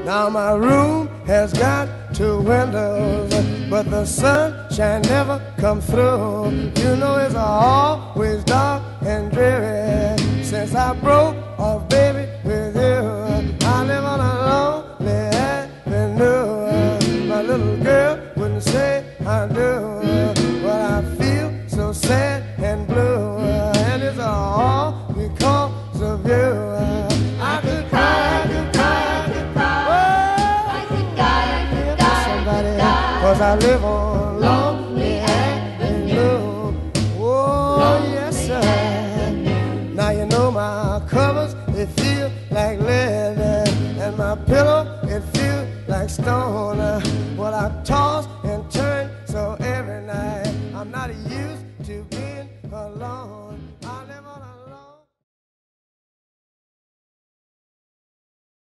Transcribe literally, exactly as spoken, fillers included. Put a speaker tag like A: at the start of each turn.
A: Now my room has got two windows, but the sunshine never come through. You know it's always dark and dreary since I broke off, baby, with you. I live on a lonely avenue. My little girl wouldn't say I do, but I feel so sad and blue, and it's all because of you. I could cry, I could cry, I could cry. Oh, I could die, I could die, somebody, die. Cause I live on lonely avenue. Oh, yes, sir. Now you know my covers, they feel like lead, and my pillow, it feels like stone. Well, I toss and turn so every night I'm not used to being